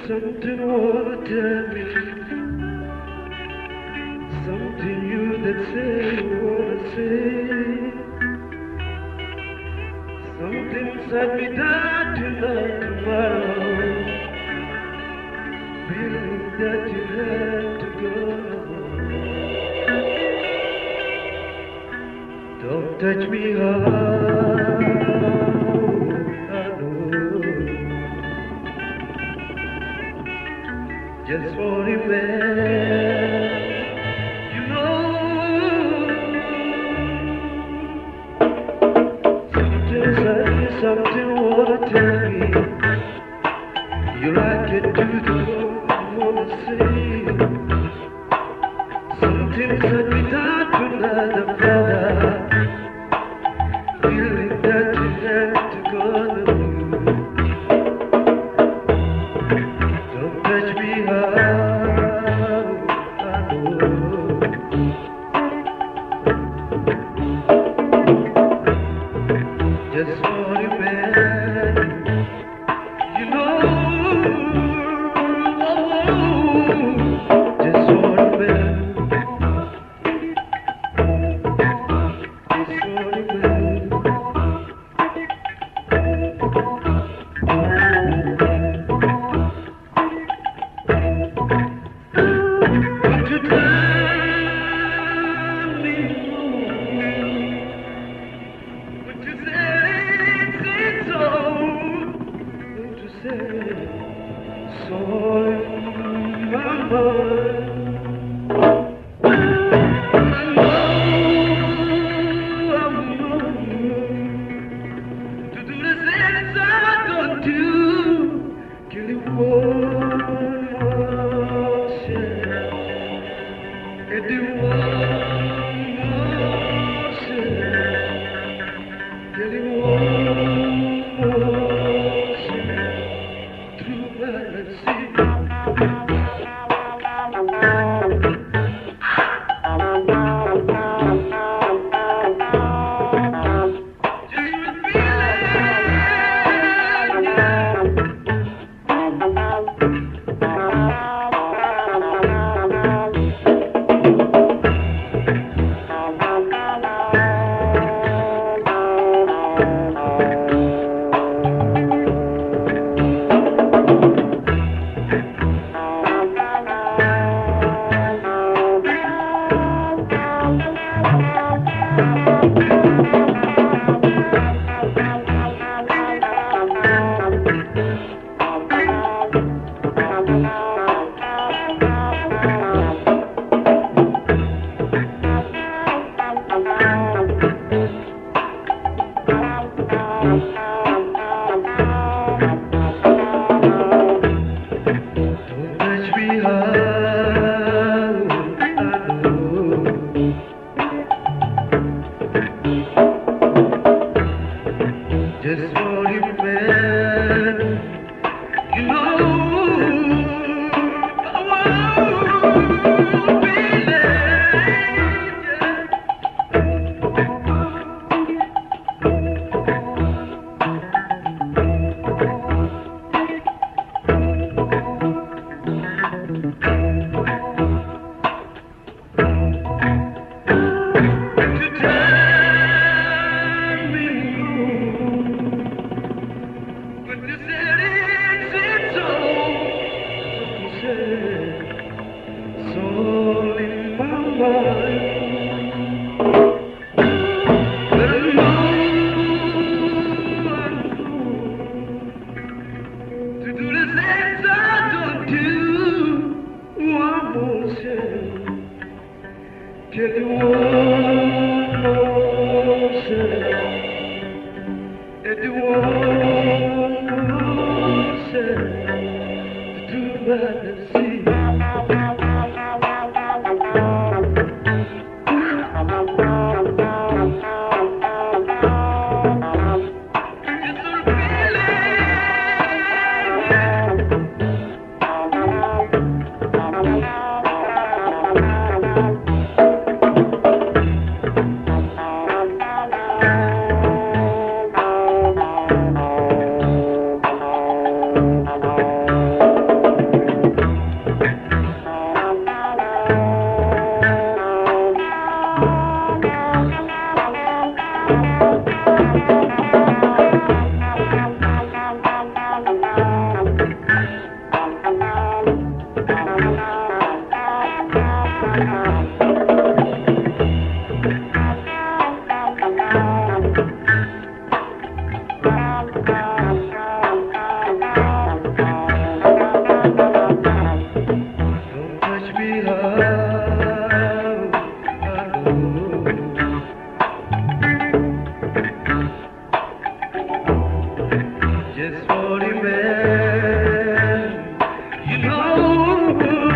Something wanna tell me, something you that say you wanna say, something inside me that you not tomorrow, feeling that you have to go. Don't touch me hard, I know. Just for a man, you know. Something wanna tell me. You like it to the world, wanna say. Something said me that you're not a brother. Feeling that you have to go to. Don't touch me hard, I know. Just for a man, you know. Just for a man, just for a man. Would you tell me more? Would you say so? Would you say so in my mind? I know to do the things I don't do, kill you one more share, and do one more share, kill you one more share, through balance. Don't touch me hard, I know. Just for you, man, you know. Give you one more shot, and you one more shot to do my Just for the man, you know.